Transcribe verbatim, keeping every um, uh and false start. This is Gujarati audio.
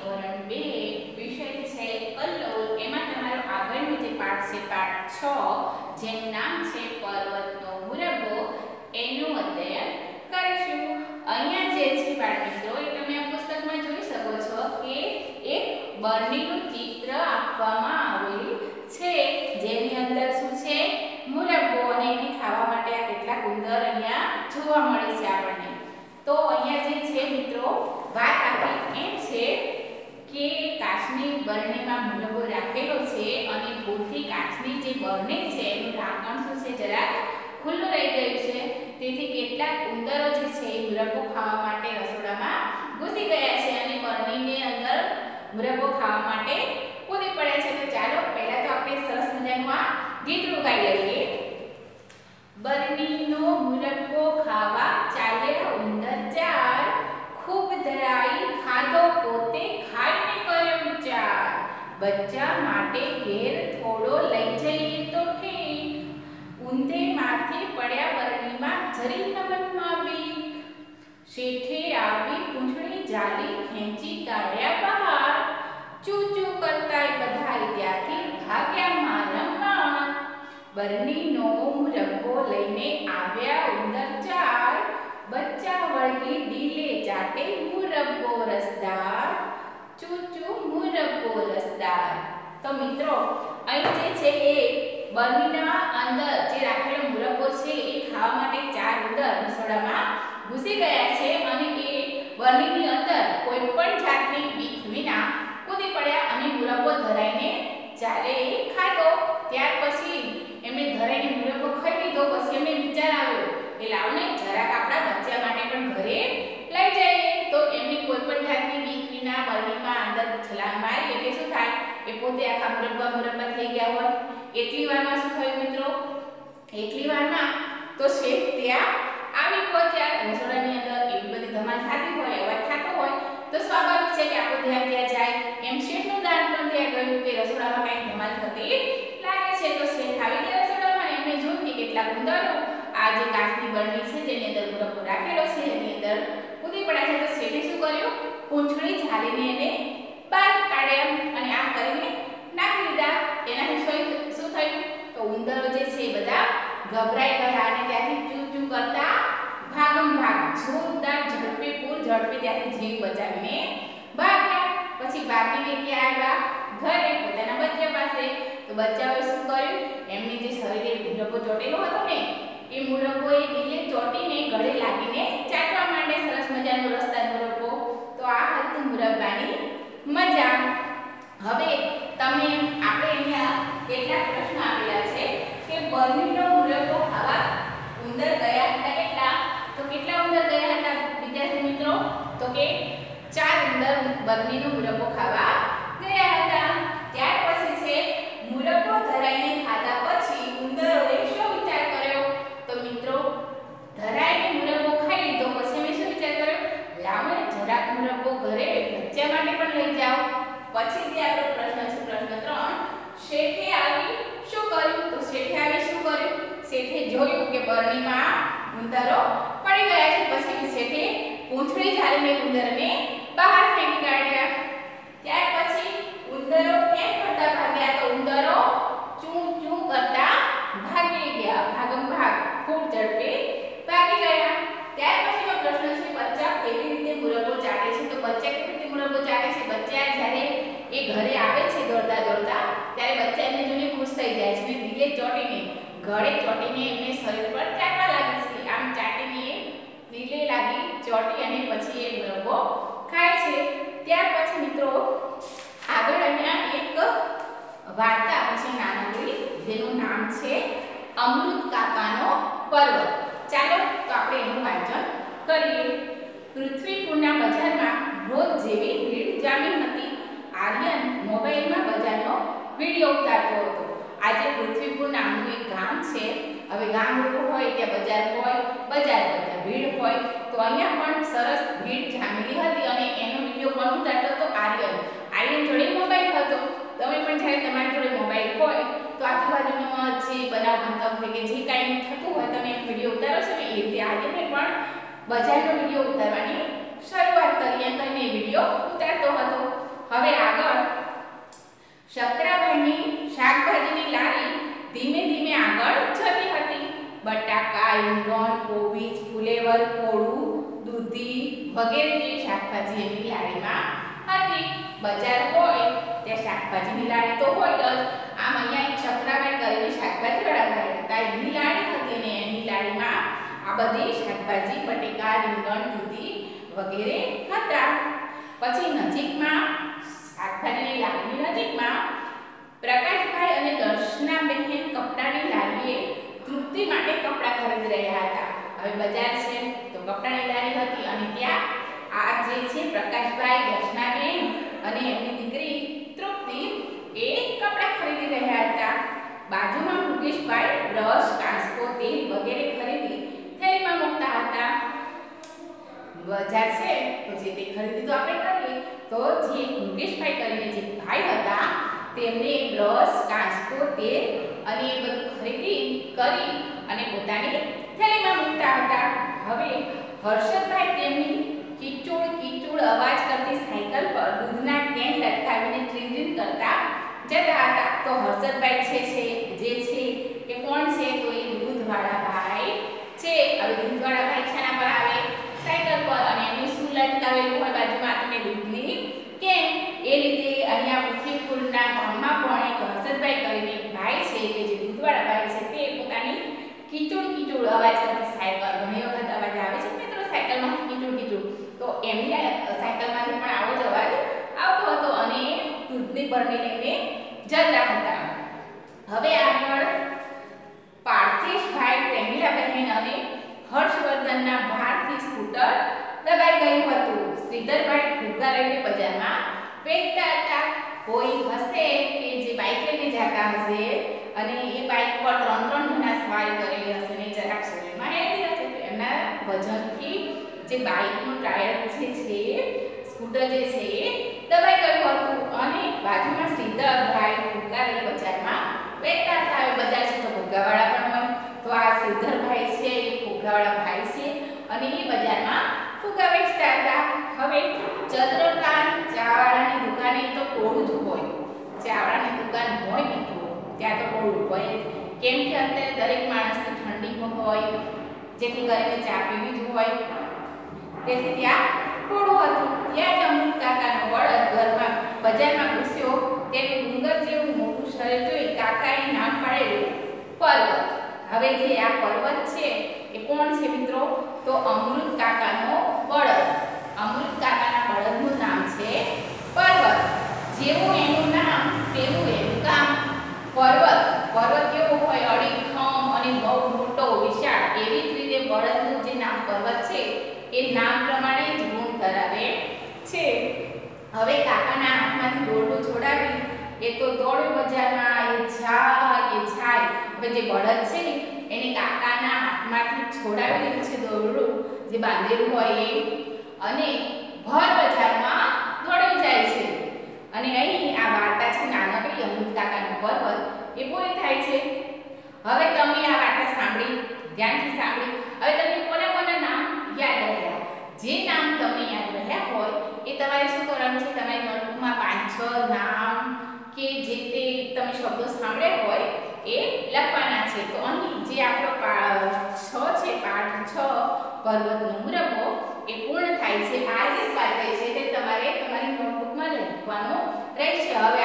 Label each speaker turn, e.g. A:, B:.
A: ધોરણ બે વિષય છે કલ્લોલ એમાં તમારો આગળનો જે પાઠ છે પાઠ છ જેનું નામ છે પર્વતનો મુરબ્બો એનું અધ્યયન કરીશું। અહીંયા જે છે બાળ મિત્રો એ તમે આ પુસ્તકમાં જોઈ શકો છો કે એક બરણીનું ચિત્ર આપવામાં આવેલું છે જેની અંદર શું છે મુરબ્બો અને એને ખાવા માટે આ કેટલાક ઉંદર અહીંયા જોવા મળે છે આપણને। તો અહીંયા જે છે મિત્રો વાત આપણી એમ છે કે કાચની બરણીમાં મુરબ્બો રાખેલો છે અને ભૂલથી કાચની જે બરણી છે એનું ઢાંકણ શું છે જરાક ખુલ્લું રહી ગયું છે, તેથી કેટલાક ઉંદરો જે છે એ મુરબ્બો ખાવા માટે રસોડામાં ઘૂસી ગયા છે અને બરણીની અંદર મુરબ્બો ખાવા માટે કૂદી પડ્યા છે। તો ચાલો પહેલા તો આપણે સરસ મજાનું આ ગીતનું ગાઈ લઈએ। બરણીનો મુરબ્બો ખાવા ચાલ્યા ઉંદર ચાર, ખૂબ ધરાઈ ખાધો પોતે ખાઈને કર્યો વિચાર, બચ્ચા માટે ઘેર થોડો લઈ જઈએ તો ઠીક, ઊંધે માથે પડ્યા બરણીમાં જરી નમનમાં બીક, શેઠે આવી પૂંછડી જાલી ખેંચી કાઢ્યા બહાર, ચૂ ચૂ કરતાય બધાય ત્યાંથી ભાગ્યા મારંવાર, બરણીનો મુરબ્બો લઈને આવ્યા ઉંદર ચાર, બચ્ચા વળગી ડીલે ચાટે મુરબ્બો રસદાર, ચૂ ચૂ મુરબ્બો રસદાર। તો મિત્રો અહીં જે છે એ બરણીના અંદર જે રાખેલો મુરબ્બો છે એ ખાવા માટે ચાર ઉંદર રસોડામાં ઘૂસી ગયા છે અને એ બરણીની અંદર કોઈ પણ જાતની બીક વિના કૂદી પડ્યા અને મુરબ્બો ધરાઈને ચારે ખાધો। ત્યાર પછી એમને ધરાઈને મુરબ્બો ખાઈ લીધો, પછી એમને વિચાર આવ્યો કે લાવને જરાક આપણા બચ્ચા માટે પણ ઘરે લઈ જઈએ। તો એમની કોઈ પણ જાતની બીક વિના બરણીમાં અંદર છલાંગ મારી એટલે શું થાય એ પોતે આખા મુરબ્બા મુરબ્બા થઈ ગયા હોય। એટલી વારમાં શું થયું મિત્રો, એટલી વારમાં તો શેઠ ત્યાં આવી પહોંચ્યા। રસોડાની અંદર એવી બધી ધમાલ થતી હોય, અવાજ થતો હોય તો સ્વાભાવિક છે કે આપણું ધ્યાન ત્યાં જાય। એમ શેઠનું ધ્યાન પણ ત્યાં ગયું કે રસોડામાં કંઈક ધમાલ થતી લાગે છે। તો શેઠ આવી ગયા રસોડામાં, એમને જોયું કે કેટલાક ઉંદરો આ જે કાચની બરણી છે જેની અંદર મુરબ્બો રાખેલો છે એની અંદર કૂદી પડ્યા છે। તો શેઠે શું કર્યું, પૂંછડી ઝાલીને એને બહાર કાઢ્યા અને આમ કરીને નાખી દીધા। એનાથી શું થયું તો ઉંદરો જે છે એ બધા ગભરાઈ ગયા અને ત્યાંથી ચૂ ચૂ કરતા ભાગમ ભાગ જોરદાર ઝડપે પૂર ઝડપે ત્યાંથી જીવ બચાવીને ભાગ્યા। પછી ભાગીને ક્યાં આવ્યા, ઘરે પોતાના બચ્ચા પાસે। તો બચ્ચાઓએ શું કર્યું, એમની જે શરીરે મુરબ્બો ચોટેલો હતો ને એ મુરબ્બો એ ડીલે ચોટીને ગળે લાગીને ચાટવા માંડે સરસ મજાનો રસદાર મુરબ્બો। તો આ હતું મુરબ્બાની મજા। હવે તમે આપણે અહીંયા કેટલાક પ્રશ્ન આપેલા છે કે બરણીનો મુરબ્બો ખાવા ઉંદર ગયા હતા કેટલા, તો કેટલા ઉંદર ગયા હતા વિદ્યાર્થી મિત્રો, તો કે ચાર ઉંદર બરણીનો મુરબ્બો ખાવા ગયા હતા। ત્યાર પછી છે મુરબ્બો ધરાઈને ખાધા પછી ઉંદરોએ શું વિચાર કર્યો, તો મિત્રો ધરાઈને મુરબ્બો ખાઈ લીધો પછી અમે શું વિચાર કર્યો, લાવો જરાક મુરબ્બો ઘરે બચ્ચા માટે પણ લઈ જાઓ। પછી જે આપણો પ્રશ્ન છે પ્રશ્ન ત્રણ, શેઠે આવી શું કર્યું, તો શેઠે આવી શું કર્યું, શેઠે જોયું કે બરણીમાં ઉંદરો પડી ગયા છે, પછી શેઠે પૂંછડી ઝાલીને ઉંદરને બહાર ફેંકી કાઢ્યા। ત્યાર પછી ઉંદરો કેમ કરતા ભાગ્યા, તો ઉંદરો ચૂ ચૂ કરતા ભાગી ગયા, ભાગમ ભાગ ખૂબ ઝડપે ભાગી ગયા। ત્યાર પછીનો પ્રશ્ન છે બચ્ચા કેવી રીતે મુરબ્બો ચાટે છે, તો બચ્ચા કેવી રીતે મુરબ્બો ચાટે છે, બચ્ચા જ્યારે એ ઘરે આવે છે દોડતા દોડતા ત્યારે બચ્ચા એમને જોઈને ખુશ થઈ જાય છે અને દિલે ચોટીને ગળે ચોટીને એમને શરીર પર ચાટવા લાગે છે, આમ ચાટીને દિલે લાગી ચોટી અને પછી એ મુરબ્બો ખાય છે। ત્યાર પછી મિત્રો આગળ અહીંયા એક વાર્તા છે નાનકડી જેનું નામ છે અમૃત કાકાનો પર્વત। ચાલો તો આપણે એનું વાંચન કરીએ। પૃથ્વીપુરના બજારમાં રોજ જેવી ભીડ જામી હતી। આર્યન મોબાઈલમાં બજારનો વિડીયો ઉતારતો હતો। આજે પૃથ્વીપુર નામનું એક ગામ છે। હવે ગામ લોકો હોય ત્યાં બજાર હોય, બજાર બધા ભીડ હોય, તો અહીંયા પણ સરસ ભીડ જામેલી હતી અને એનો વિડીયો કોણ ઉતારતો હતો, આર્યન। આર્યન જોડે મોબાઈલ હતો। તમે પણ જ્યારે તમારી જોડે મોબાઈલ હોય તો આજુબાજુનો જે બનાવ બનતો હોય કે જે કાંઈ થતું હોય તમે વિડીયો ઉતારો છો ને એ રીતે આર્યને પણ બજારનો વિડીયો ઉતારવાની શરૂઆત કરી એમ કરીને વિડીયો ઉતારતો હતો। વગેરે જેવી શાકભાજી એમની લારીમાં હતી. બજાર હોય ત્યાં શાકભાજીની લારી તો હોય જ. આમ અહીંયા એક ચક્રાબાઈ કરીને શાકભાજીવાળા ભાઈ હતા, એમની લારી હતી અને એમની લારીમાં આ બધી શાકભાજી, બટેકા, રીંગણ, દૂધી વગેરે હતા. પછી નજીકમાં શાકભાજીની લારીની નજીકમાં પ્રકાશભાઈ અને દર્શનાબેન કપડાની લારીએ તૃપ્તિ માટે કપડાં ખરીદી રહ્યા હતા. હવે બજાર છે તો કપડાની લારી હતી અને ત્યાં આ જે છે પ્રકાશભાઈ, દર્શનાબેન અને એમની દીકરી તૃપ્તિ એ કપડાં ખરીદી રહ્યા હતા. બાજુમાં મુકેશભાઈ બ્રશ, કાંસકો, તેલ વગેરે ખરીદી થેલીમાં મૂકતા હતા. બજાર છે તો જે તે ખરીદી તો આપણે કરીએ, તો જે મુકેશભાઈ કરીને જે ભાઈ હતા તેમને બ્રશ, કાંસકો, તેલ અને એ બધું ખરીદી કરી અને પોતાની થેલીમાં મૂકતા હતા. હવે હર્ષદભાઈ તેમની કીચુડ કીચુડ અવાજ કરતી સાયકલ પર દૂધના કેન લટકાવીને ટ્રીન કરતા જતા હતા. તો હર્ષદભાઈ છે છે જે છે એ કોણ છે? તો એ દૂધવાળા ભાઈ છે. હવે દૂધવાળા ભાઈ શાના પર આવે? સાયકલ પર. અને એમને શું લટકાવેલું હોય બાજુમાં? તમે દૂધની કેન. એ રીતે અહીંયા મુફીપુરના ગામમાં પણ એક હર્ષદભાઈ કરીને એક ભાઈ છે કે જે દૂધવાળા ભાઈ છે તે પોતાની કીચુડ કીચુડ અવાજ કરતી સાયકલ, ઘણી વખત અવાજ આવે છે મિત્રો સાયકલમાંથી કીચુડ કીચુડ, તો એમની સાયકલમાંથી પણ આવો જ અવાજ આવતો હતો અને દૂધની બરણી લઈને જતા હતા. હવે આગળ પાર્થિશભાઈ, પ્રેમીલાબહેન અને હર્ષવર્ધનના ભારથી સ્કૂટર દબાઈ ગયું હતું. શ્રીધરભાઈ ફુગ્ગા લઈને બજારમાં વેચતા હતા. કોઈ હશે કે જે બાઇક લઈને જતા હશે અને એ બાઇક પર ત્રણ ત્રણ જણા સવારી કરેલી હશે ને જરાક શરીરમાં હેલ્ધી હશે, તો એમના વજનથી જે બાઇકનું ટાયર જે છે, સ્કૂટર જે છે એ દબાઈ ગયું હતું. અને બાજુમાં શ્રીધરભાઈ ફુગ્ગા લઈને બજારમાં વેચતા હતા. હવે બજાર છે તો ફુગ્ગાવાળા પણ હોય, તો આ શ્રીધરભાઈ છે એ ફુગ્ગાવાળા ભાઈ છે અને એ બજારમાં ફુગ્ગા વેચતા હતા. હવે ચંદ્રકાંત ચાવાળાની દુકાને તો ટોળું જ હોય. ચાવાળાની દુકાન હોય મિત્રો ત્યાં તો ટોળું હોય, કેમ કે અત્યારે દરેક માણસને ઠંડી હોય, જેથી કરીને ચા પીવી જ હોય, તેથી ત્યાં ટોળું હતું. ત્યાં જ અમૃત કાકાનો બળદ ઘરમાં બજારમાં ઘૂસ્યો. તેને ડુંગર જેવું મોટું શરીર જોઈ કાકાએ નામ પાડેલું પર્વત. હવે જે આ પર્વત છે એ કોણ છે મિત્રો? તો અમૃત કાકાનો બળદ. અમૃત કાકાના બળદનું નામ છે પર્વત. જેવું એનું નામ તેવું એનું કામ. પર્વત પર્વત કેવો હોય? અડીખમ અને બહુ મોટો, વિશાળ. એવી જ રીતે બળદનું જે નામ પર્વત છે એ નામ પ્રમાણે જ ગુણ ધરાવે છે. હવે કાકાના હાથમાંથી દોરડું છોડાવી એ તો દોડ્યો બજારમાં. એ જાય એ જાય. હવે જે બળદ છે ને એને કાકાના હાથમાંથી છોડાવી દીધું છે દોરડું જે બાંધેલું હોય એ, અને ભર બજારમાં દોડી જાય છે. અને અહીં આ વાર્તા છે નાનકડી અમૃત કાકાનો પર્વત એ પૂરી થાય છે. હવે તમે આ વાર્તા સાંભળી, ધ્યાનથી સાંભળી. હવે તમને કોના કોના નામ યાદ રહ્યા? જે નામ તમને યાદ રહ્યા હોય એ તમારે શું કરવાનું છે? તમારી નોટબુકમાં પાંચ છ નામ કે જે તે તમે શબ્દો સાંભળ્યા હોય એ લખવાના છે. તો અહીં જે આપણો છ છે, પાઠ છ પર્વતનો મુરબ્બો એ પૂર્ણ થાય છે. આ જે સ્વાધ્યાય છે તે તમારે તમારી નોટબુકમાં લખવાનો રહેશે. હવે